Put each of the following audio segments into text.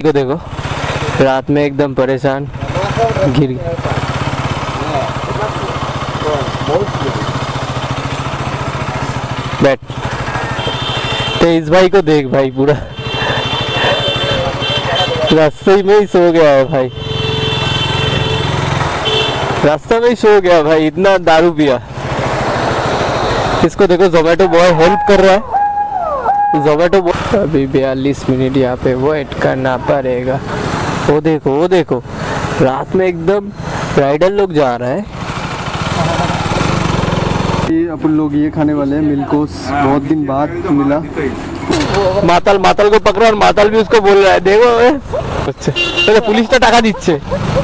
देखो रात में एकदम परेशान गिर बैठ। तेज भाई को देख भाई, पूरा रास्ते में ही सो गया है भाई, रास्ते में ही सो गया भाई, इतना दारू पिया। इसको देखो जोमेटो बॉय हेल्प कर रहा है, जोमेटो बॉय। अभी 42 मिनट यहाँ पे वेट करना पड़ेगा। वो देखो रात में एकदम राइडर लोग जा रहा है। ये अपन लोग ये खाने वाले हैं मिल्कोस, बहुत दिन बाद मिला। माताल को पकड़ा और माताल भी उसको बोल रहा है देखो तो पुलिस तो टाका दिच्छे।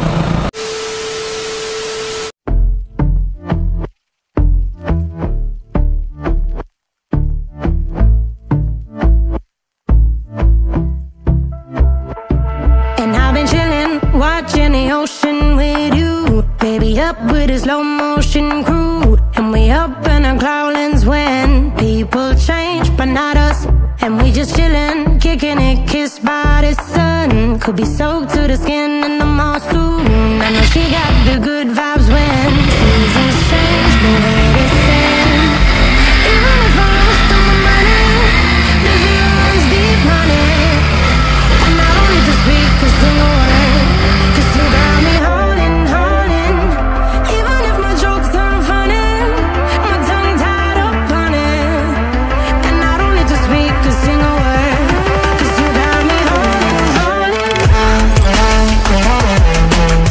Watching the ocean with you, baby, up with a slow motion crew, and we up in our clouds when people change, but not us. And we just chillin', kicking it, kissed by the sun. Could be soaked to the skin in the mall soon. I know she got the good vibes when seasons change, but we're the same. Even if I lost all my money, there's always deep money, and I don't need to speak a single word, 'cause you got me holding. Even if my jokes aren't funny, my tongue tied up on it, and I don't need to speak a single word, 'cause you got me holding. 'Cause you got me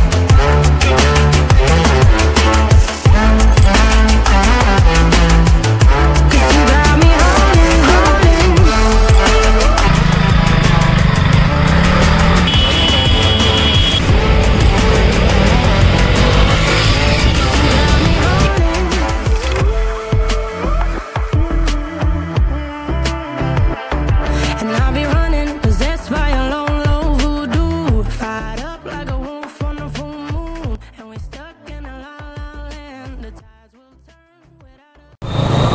and I'll be running, possessed by a long, low voodoo, fired up like a wolf on a full moon, and we're stuck in a la la land. The tides will turn without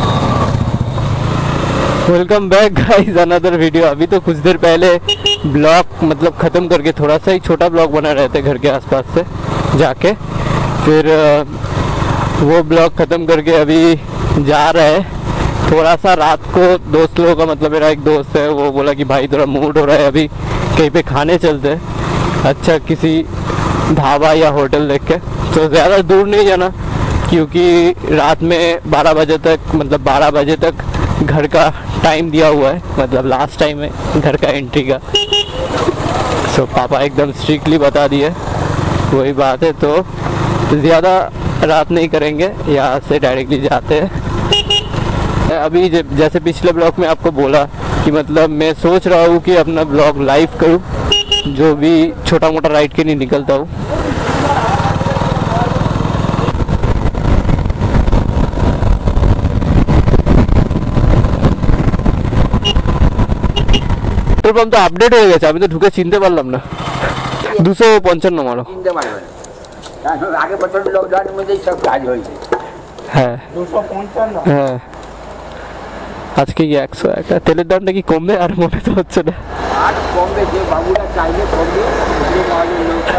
us. Welcome back guys, another video. अभी तो कुछ देर पहले blog मतलब ख़त्म करके थोड़ा सा ही छोटा ब्लॉग बना रहे थे घर के आसपास से जाके, फिर वो ब्लॉग ख़त्म करके अभी जा रहे हैं। थोड़ा सा रात को दोस्त लोगों का मतलब मेरा एक दोस्त है, वो बोला कि भाई थोड़ा मूड हो रहा है अभी कहीं पे खाने चलते हैं, अच्छा किसी ढाबा या होटल देख के। तो ज़्यादा दूर नहीं जाना, क्योंकि रात में 12 बजे तक मतलब 12 बजे तक घर का टाइम दिया हुआ है, मतलब लास्ट टाइम है घर का एंट्री का। सो पापा एकदम स्ट्रिक्टली बता दिए, वही बात है। तो ज़्यादा रात नहीं करेंगे, यहाँ से डायरेक्टली जाते हैं। अभी जैसे पिछले ब्लॉग में आपको बोला कि मतलब मैं सोच रहा हूँ कि अपना ब्लॉग लाइव करूँ, जो भी छोटा मोटा राइड के लिए निकलता हूँ। पेट्रोल पंप तो আপডেট হয়ে গেছে, আমি তো ঢুকে চিনতে পারলাম না। 255 মারো, চিনতে পারবে না, আগে বছর লকডাউনের মধ্যেই সব কাজ হয়েছে। হ্যাঁ 255। হ্যাঁ আজকে কি 101 তেলের দামটা কি কমবে? আর মনে তো হচ্ছে না। আর কমবে, যে বাবুরা চাইলে কমবে, যে মালের লোকটা।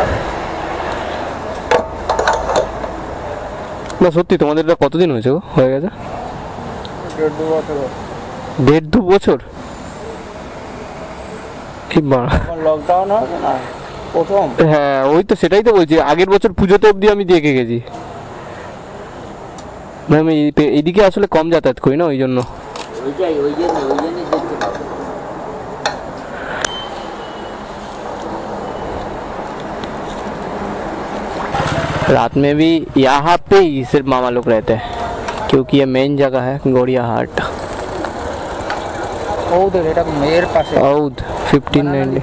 না সত্যি তোমাদের এটা কতদিন হয়েছে গো? হয়ে গেছে 1.5 বছর। 1.5-2 বছর? ঠিক বড় লকডাউন হবে না প্রথম। হ্যাঁ ওই তো সেটাই তো বলছি, আগের বছর পুজোতে অবধি আমি দেখে গেছি। আমি এইদিকে আসলে কম যাতায়াত করি না, ওই জন্য। ওই জন্য দেখতে পাবো। रात में भी यहाँ पे ही सिर्फ मामा लोग रहते हैं, क्योंकि ये मेन जगह है गौड़िया हाट। ওদের এটা মেয়ের পাশে औद 1590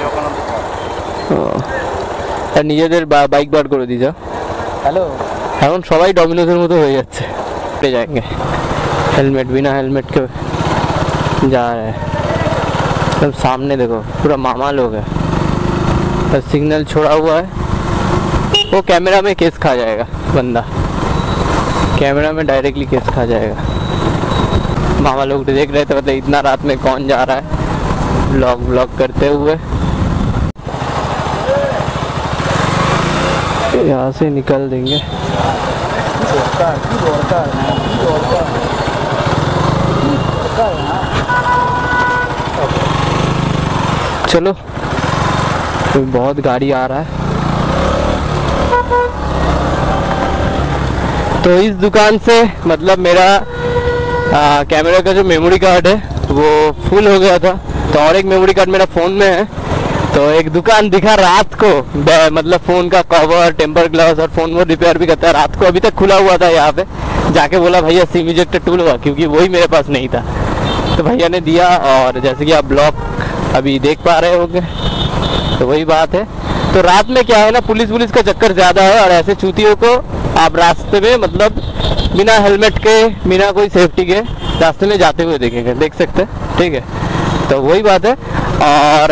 আর নিজেদের বাইক বার করে দিয়েছে। হ্যালো, এখন সবাই ডমিনোজের মতো হয়ে যাচ্ছে, पे जाएंगे हेलमेट बिना हेलमेट के जा रहे हैं। एकदम सामने देखो पूरा मामा लोग है, बस सिग्नल छोड़ा हुआ है। वो कैमरा में केस खा जाएगा बंदा, कैमरा में डायरेक्टली केस खा जाएगा। मामा लोग देख रहे थे, मतलब इतना रात में कौन जा रहा है ब्लॉग करते हुए। यहाँ से निकल देंगे। चलो, तो बहुत गाड़ी आ रहा है। तो इस दुकान से मतलब मेरा कैमरा का जो मेमोरी कार्ड है वो फुल हो गया था, तो और एक मेमोरी कार्ड मेरा फ़ोन में है। तो एक दुकान दिखा रात को, मतलब फ़ोन का कवर, टेम्पर ग्लास और फ़ोन वो रिपेयर भी करता है। रात को अभी तक खुला हुआ था यहाँ पे, जाके बोला भैया सिम इजेक्टर टूल हुआ, क्योंकि वही मेरे पास नहीं था। तो भैया ने दिया, और जैसे कि आप ब्लॉग अभी देख पा रहे होंगे, तो वही बात है। तो रात में क्या है ना, पुलिस का चक्कर ज़्यादा है, और ऐसे चूतियों को आप रास्ते में मतलब बिना हेलमेट के, बिना कोई सेफ्टी के रास्ते में जाते हुए देखेंगे, देख सकते हैं, ठीक है। तो वही बात है। और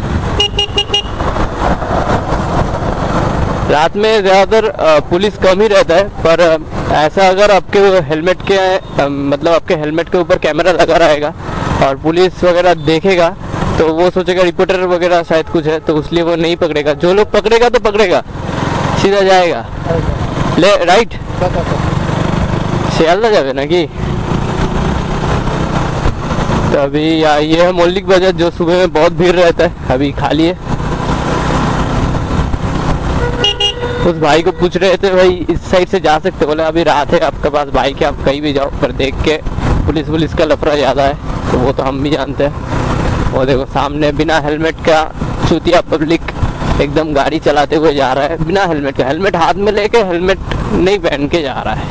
रात में ज़्यादातर पुलिस कम ही रहता है, पर ऐसा अगर आपके हेलमेट के मतलब आपके हेलमेट के ऊपर कैमरा लगा रहेगा और पुलिस वगैरह देखेगा, तो वो सोचेगा रिपोर्टर वगैरह शायद कुछ है, तो इसलिए वो नहीं पकड़ेगा। जो लोग पकड़ेगा तो पकड़ेगा, सीधा जाएगा ले राइट शियालदा जावे ना कि। तो अभी ये है मौलिक बाजार, जो सुबह में बहुत भीड़ रहता है, अभी खाली है। उस भाई को पूछ रहे थे भाई इस साइड से जा सकते, बोले अभी रात है आपके पास बाइक है, आप कहीं भी जाओ, पर देख के पुलिस का लफड़ा ज़्यादा है, तो वो तो हम भी जानते हैं। वो देखो सामने बिना हेलमेट का चूतिया पब्लिक एकदम गाड़ी चलाते हुए जा रहा है, बिना हेलमेट का, हेलमेट हाथ में लेके हेलमेट नहीं पहन के जा रहा है।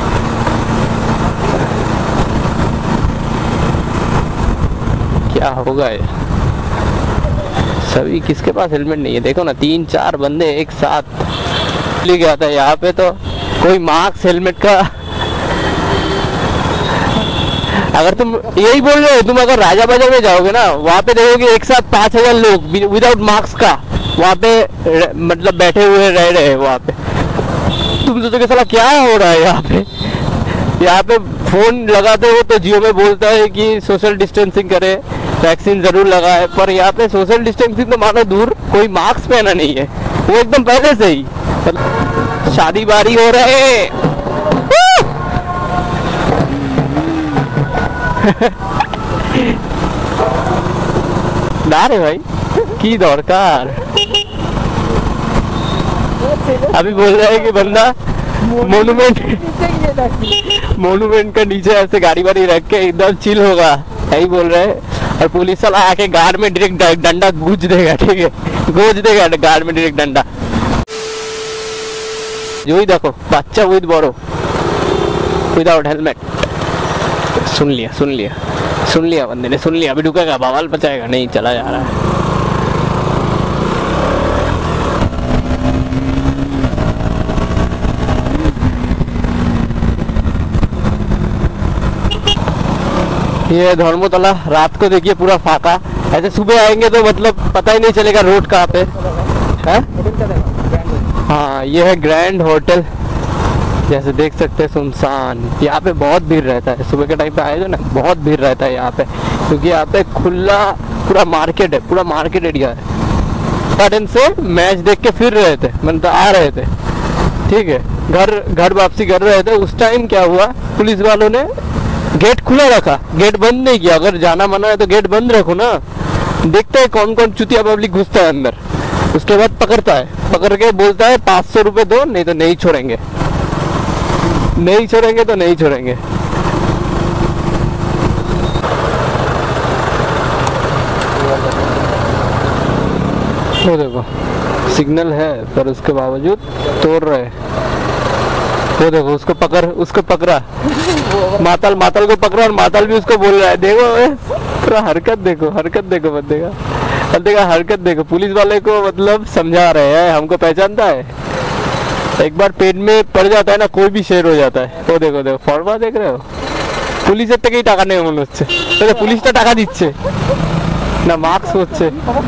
क्या होगा ये, सभी किसके पास हेलमेट नहीं है? देखो ना, 3-4 बंदे एक साथ ले गया था यहाँ पे, तो कोई मास्क हेलमेट का। अगर तुम यही बोल रहे हो, तुम अगर राजा बाजार में जाओगे ना, वहाँ पे देखोगे एक साथ 5000 लोग विदाउट मास्क का वहाँ पे मतलब बैठे हुए रह रहे हैं वहाँ पे। तुम सोचोगे साला क्या हो रहा है यहाँ पे। यहाँ पे फोन लगाते हो तो जियो में बोलता है कि सोशल डिस्टेंसिंग करे, वैक्सीन जरूर लगाए, पर यहाँ पे सोशल डिस्टेंसिंग तो मानो दूर, कोई मास्क पहना नहीं है, वो एकदम पहले से ही। शादी बारी हो रहे ना रे भाई की दरकार। अभी बोल रहा है कि बंदा मोनूमेंट का नीचे ऐसे गाड़ी वाड़ी रख के एकदम चिल होगा, यही बोल रहे हैं। और पुलिस वाला आके गाड़ में डायरेक्ट डंडा गूंज देगा, ठीक है, गूंज देगा गाड़ में डायरेक्ट डंडा। जो ही देखो बच्चा विद बड़ो विदाउट हेलमेट। सुन लिया बंदे ने, सुन लिया। अभी रुकेगा, बवाल बचाएगा नहीं, चला जा रहा है। ये धर्मतला रात को देखिए पूरा फाका। ऐसे सुबह आएंगे तो मतलब पता ही नहीं चलेगा रोड कहाँ पे है। हाँ, ये है ग्रैंड होटल, जैसे देख सकते हैं सुनसान। यहाँ पे बहुत भीड़ रहता है, सुबह के टाइम पे आए तो ना बहुत भीड़ रहता है यहाँ पे, क्योंकि यहाँ पे खुला पूरा मार्केट है, पूरा मार्केट एरिया है। गार्डन से मैच देख के फिर रहे थे, मतलब आ रहे थे, ठीक है, घर वापसी कर रहे थे। उस टाइम क्या हुआ, पुलिस वालों ने गेट खुला रखा, गेट बंद नहीं किया। अगर जाना मना है तो गेट बंद रखो ना, देखते हैं कौन कौन चुतिया पब्लिक घुसता है अंदर। उसके बाद पकड़ता है, पकड़ के बोलता है 500 रुपये दो, नहीं तो नहीं छोड़ेंगे, नहीं छोड़ेंगे तो नहीं छोड़ेंगे। वो देखो सिग्नल है, पर उसके बावजूद तोड़ रहे। वो देखो उसको पकड़ा माताल को पकड़ा, और माताल भी उसको बोल रहा है। देखो पूरा हरकत देखो बंदे का हरकत देखो। पुलिस वाले को मतलब समझा रहे हैं, हमको पहचानता है। एक बार पेट में पड़ जाता है ना, कोई भी शेर हो जाता है। वो देखो फॉर्मा देख रहे हो, पुलिस থেকে টাকা নেই মনে হচ্ছে, তাহলে পুলিশটা টাকা দিচ্ছে না, মাস্ক হচ্ছে।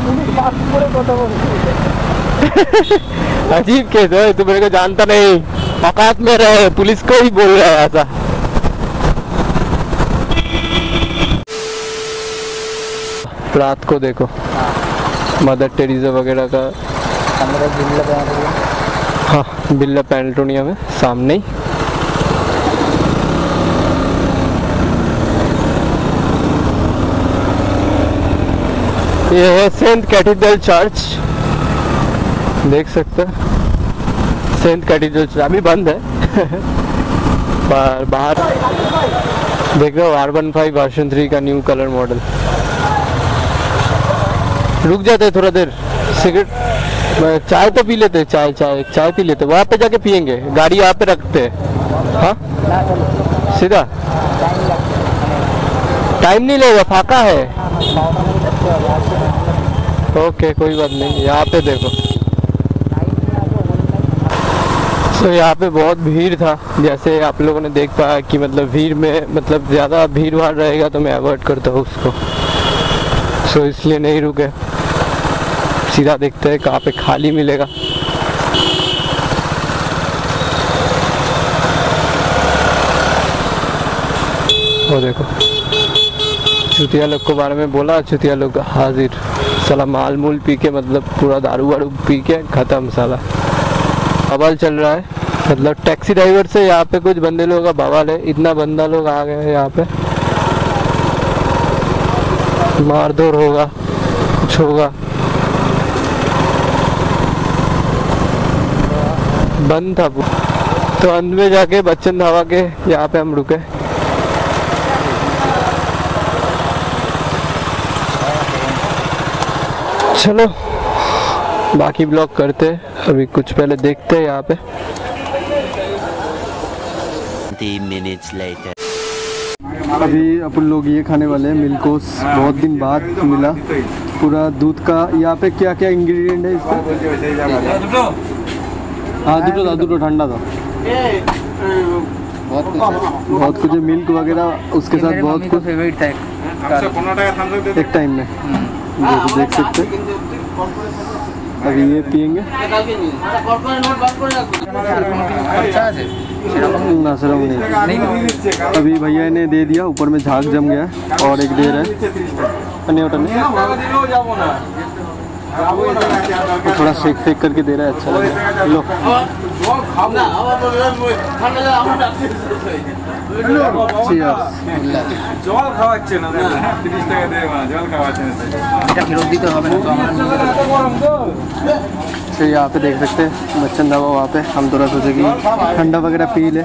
अजीब केस है, तू मेरे को जानता नहीं, औकात में रहे, पुलिस को ही बोल रहा है ऐसा। रात को देखो मदर टेरेसा वगैरह का हाँ, बिरला पेंटोनिया में सामने ही। ये है सेंट कैथीड्रल चर्च, देख सकते हैं। सेंट कैथीड्रल चर्च अभी बंद है पर बाहर देख रहे हो R15 वर्जन 3 का न्यू कलर मॉडल। रुक जाते हैं थोड़ा देर, सिगरेट चाय तो पी लेते, चाय पी लेते, वहाँ पे जाके पियेंगे, गाड़ी यहाँ पे रखते हैं। हाँ सीधा, टाइम नहीं लगेगा, फाका है। ओके कोई बात नहीं, यहाँ पे देखो। तो यहाँ पे बहुत भीड़ था, जैसे आप लोगों ने देख पाया कि मतलब भीड़ में मतलब ज़्यादा भीड़ भाड़ रहेगा तो मैं अवॉइड करता हूँ उसको, सो इसलिए नहीं रुके, सीधा देखते हैं कहाँ पे खाली मिलेगा। वो देखो, चुतिया लोग के बारे में बोला, चुतिया लोग हाजिर, साला माल मूल पी के मतलब पूरा दारू वारू पी के खत्म साला। बवाल चल रहा है, मतलब टैक्सी ड्राइवर से यहाँ पे कुछ बंदे लोगों का बवाल है, इतना बंदा लोग आ गए हैं यहाँ पे, मारधोर होगा, कुछ होगा। बंद था तो अंत में जाके बच्चन धावा के यहाँ पे हम रुके। चलो बाकी ब्लॉग करते, अभी कुछ पहले देखते हैं यहाँ पे। 20 minutes later. अभी अपन लोग ये खाने वाले हैं मिल्कोस, बहुत दिन बाद मिला पूरा दूध का। यहाँ पे क्या क्या इंग्रेडिएंट है इसका? हाँ दूधो ठंडा था, बहुत कुछ है, मिल्क वगैरह उसके साथ बहुत कुछ फेवरेट था एक टाइम में, जैसे देख सकते हैं। अभी ये पियेंगे ना, सर नहीं। अभी भैया ने दे दिया, ऊपर में झाग जम गया है और एक दे रहा है, थोड़ा शेक करके दे रहा है, अच्छा लग रहा है। लो জল খাওয়াচ্ছে না, 30 টাকা দিয়ে জল খাওয়াচ্ছে না, এটা ফেরত দিতে হবে না তো আমাদের। तो यहाँ पे देख सकते हैं बच्चन दवा, वहाँ पे हम थोड़ा सोचे कि ठंडा वगैरह पी ले।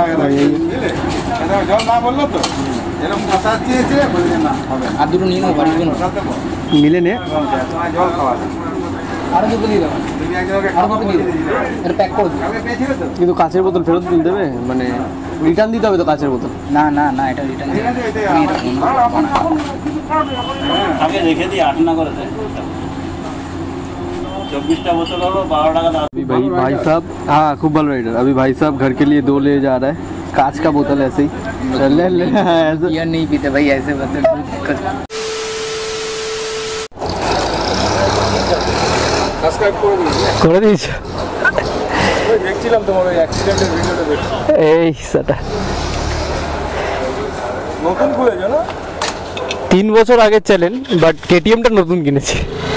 मिले ने কিন্তু কাঁচের বোতল ফেরত দেবে, মানে রিটার্ন দিতে হবে তো কাঁচের বোতল? না না না, এটা রিটার্ন আগে রেখে দিই, 8 না করে দেয়, 24টা बोतल होगा 12 টাকা दाम। अभी भाई साहब, हाँ खूब बल राइडर, अभी भाई साहब घर के लिए 2 ले जा रहा है, कांच का बोतल ऐसे ही ले ऐसे ये नहीं पीते भाई, ऐसे बस করে দিয়েছো? দেখছিলাম তোমার ওই অ্যাক্সিডেন্টের ভিডিওটা দেখছি। এই সাটা নতুন খুলেছো না? 3 বছর আগে চ্যানেল, বাট কেটিএমটা নতুন কিনেছি।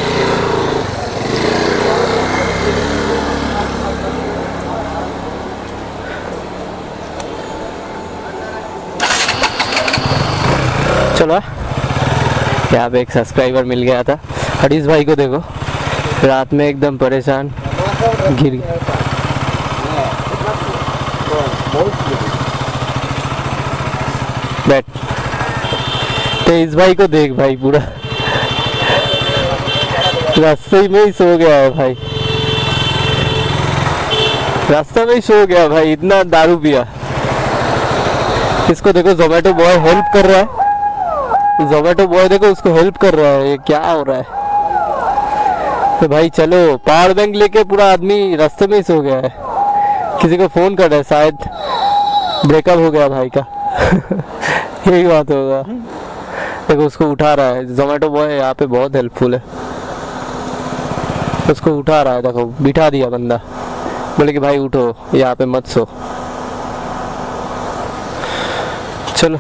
चलो यहाँ पे एक सब्सक्राइबर मिल गया था, हरीश भाई को देखो, रात में एकदम परेशान गिर गया। बैठ, तेज भाई को देख भाई, पूरा रास्ते में ही सो गया है भाई, रास्ते में ही सो गया भाई, इतना दारू पिया। इसको देखो, जोमेटो बॉय हेल्प कर रहा है, जोमेटो बॉय देखो उसको हेल्प कर रहा है, ये क्या हो रहा है? तो भाई चलो, पावर बैंक लेके पूरा आदमी रास्ते में ही सो गया है। किसी को फोन कर रहा है, शायद ब्रेकअप हो गया भाई का यही बात होगा। देखो उसको उठा रहा है, जोमेटो बॉय यहाँ पे बहुत हेल्पफुल है, उसको उठा रहा है, देखो बिठा दिया बंदा, बोले कि भाई उठो, यहाँ पे मत सो। चलो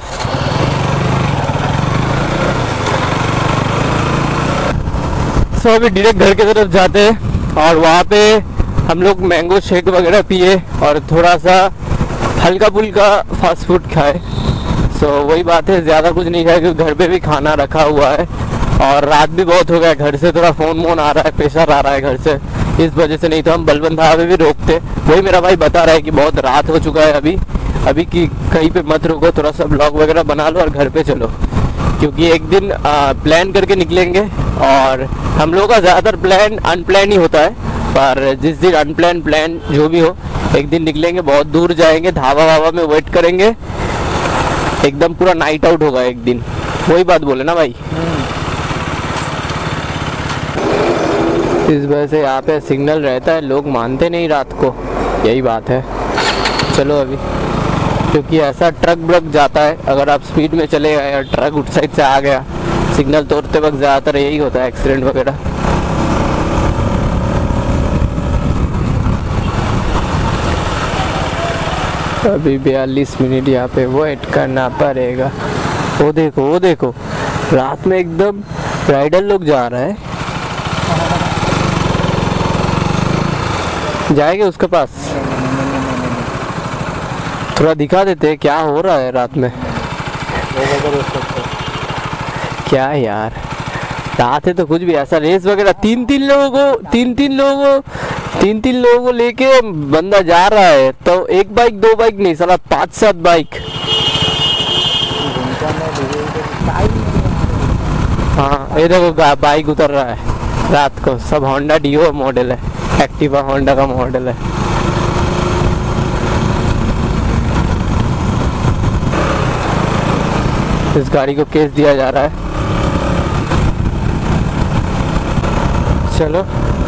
तो अभी डायरेक्ट घर की तरफ जाते हैं, और वहाँ पे हम लोग मैंगो शेक वगैरह पिए और थोड़ा सा हल्का फुल्का फास्ट फूड खाए। सो वही बात है, ज़्यादा कुछ नहीं खाया क्योंकि घर पे भी खाना रखा हुआ है और रात भी बहुत हो गया। घर से थोड़ा फ़ोन वोन आ रहा है, प्रेशर आ रहा है घर से, इस वजह से नहीं तो हम बलवंत ढाबे भी रोकते। वही मेरा भाई बता रहा है कि बहुत रात हो चुका है अभी कि कहीं पे मत रुको, थोड़ा सा ब्लॉग वगैरह बना लो और घर पे चलो, क्योंकि एक दिन प्लान करके निकलेंगे। और हम लोगों का ज़्यादातर प्लान अनप्लान ही होता है, पर जिस दिन अनप्लान प्लान जो भी हो, एक दिन निकलेंगे, बहुत दूर जाएंगे, ढाबा वाबा में वेट करेंगे, एकदम पूरा नाइट आउट होगा एक दिन। वही बात बोले ना भाई। इस वजह से यहाँ पे सिग्नल रहता है, लोग मानते नहीं रात को, यही बात है। चलो अभी, क्योंकि ऐसा ट्रक ब्रक जाता है, अगर आप स्पीड में चले गए और ट्रक उस साइड से आ गया, सिग्नल तोड़ते वक्त ज़्यादातर यही होता है, एक्सीडेंट वगैरह। अभी 42 मिनट यहाँ पे वेट करना पड़ेगा। वो देखो रात में एकदम राइडर लोग जा रहा है, जाएंगे उसके पास, थोड़ा दिखा देते हैं क्या हो रहा है रात में। क्या यार, रात है तो कुछ भी ऐसा रेस वगैरह, तीन तीन लोगों को लेके बंदा जा रहा है, तो एक बाइक दो बाइक नहीं, साला 5-7 बाइक। हाँ ये देखो बाइक उतर रहा है रात को, सब होंडा डिओ मॉडल है, एक्टिवा होंडा का मॉडल है। इस गाड़ी को केस दिया जा रहा है। चलो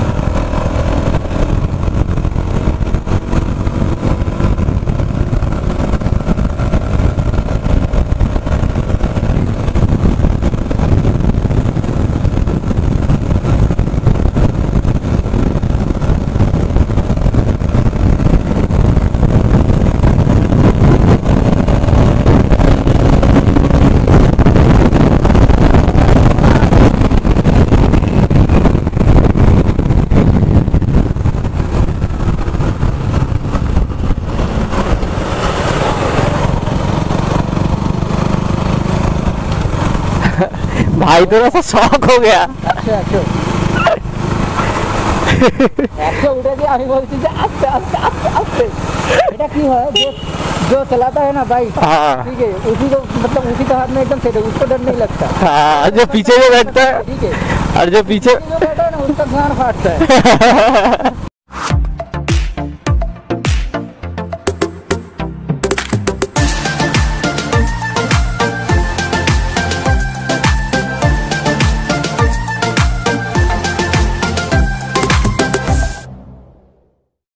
भाई थोड़ा सा शौक हो गया। उठे আমি বলছি যে আস্তে আস্তে আস্তে আস্তে, এটা কি হয় जो चलाता है ना बाइक, हाँ ठीक है, उसी को मतलब उसी का हाथ में एकदम सेट है, उसको डर नहीं लगता। हाँ, जो पीछे में बैठता है, ठीक है, और जो पीछे जो बैठा है ना उसका ध्यान फाटता है।